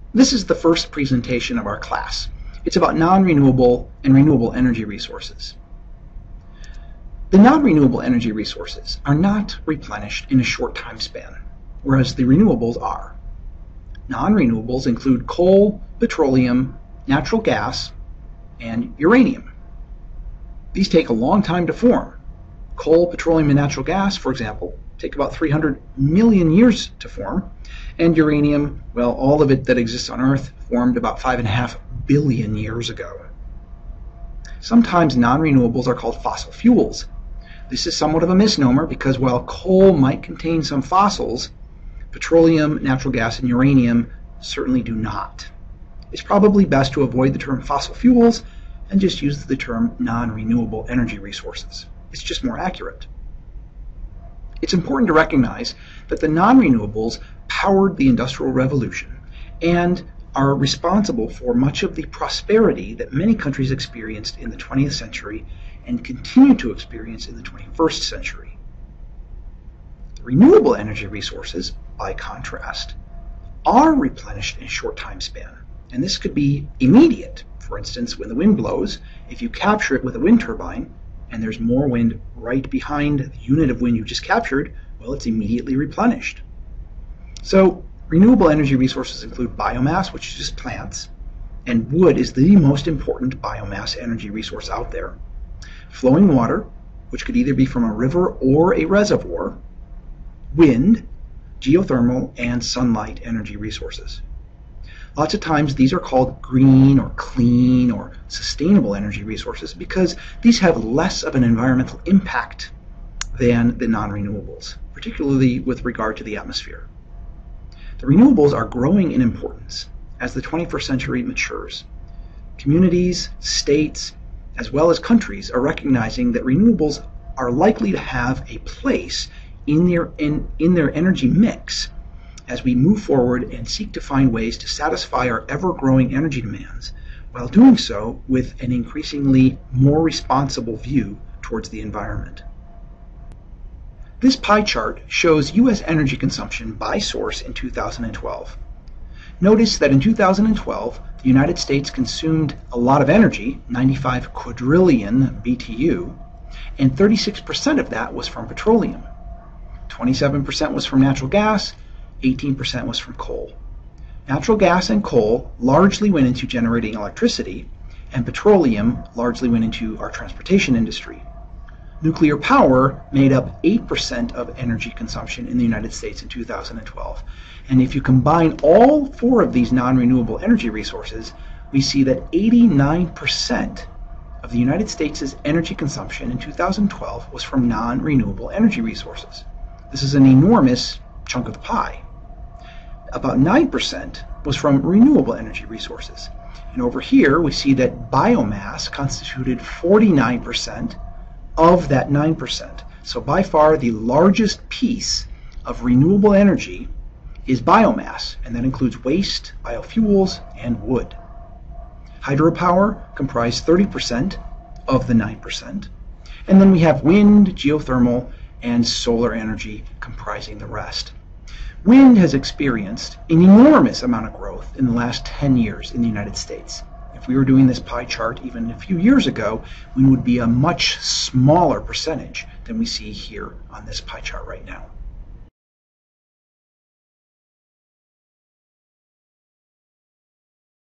This is the first presentation of our class. It's about non-renewable and renewable energy resources. The non-renewable energy resources are not replenished in a short time span, whereas the renewables are. Non-renewables include coal, petroleum, natural gas, and uranium. These take a long time to form. Coal, petroleum, and natural gas, for example, take about 300 million years to form, and uranium, well, all of it that exists on Earth formed about 5.5 billion years ago. Sometimes non-renewables are called fossil fuels. This is somewhat of a misnomer because while coal might contain some fossils, petroleum, natural gas, and uranium certainly do not. It's probably best to avoid the term fossil fuels and just use the term non-renewable energy resources. It's just more accurate. It's important to recognize that the non-renewables powered the Industrial Revolution and are responsible for much of the prosperity that many countries experienced in the 20th century and continue to experience in the 21st century. The renewable energy resources, by contrast, are replenished in a short time span, and this could be immediate. For instance, when the wind blows, if you capture it with a wind turbine, and there's more wind right behind the unit of wind you just captured, well, it's immediately replenished. So renewable energy resources include biomass, which is just plants, and wood is the most important biomass energy resource out there. Flowing water, which could either be from a river or a reservoir, wind, geothermal, and sunlight energy resources. Lots of times these are called green or clean or sustainable energy resources because these have less of an environmental impact than the non-renewables, particularly with regard to the atmosphere. The renewables are growing in importance as the 21st century matures. Communities, states, as well as countries are recognizing that renewables are likely to have a place in their energy mix as we move forward and seek to find ways to satisfy our ever-growing energy demands, while doing so with an increasingly more responsible view towards the environment. This pie chart shows U.S. energy consumption by source in 2012. Notice that in 2012, the United States consumed a lot of energy, 95 quadrillion BTU, and 36% of that was from petroleum. 27% was from natural gas, 18% was from coal. Natural gas and coal largely went into generating electricity, and petroleum largely went into our transportation industry. Nuclear power made up 8% of energy consumption in the United States in 2012. And if you combine all four of these non-renewable energy resources, we see that 89% of the United States' energy consumption in 2012 was from non-renewable energy resources. This is an enormous chunk of the pie. About 9% was from renewable energy resources. And over here, we see that biomass constituted 49% of that 9%. So by far, the largest piece of renewable energy is biomass, and that includes waste, biofuels, and wood. Hydropower comprised 30% of the 9%. And then we have wind, geothermal, and solar energy comprising the rest. Wind has experienced an enormous amount of growth in the last 10 years in the United States. If we were doing this pie chart even a few years ago, we would be a much smaller percentage than we see here on this pie chart right now.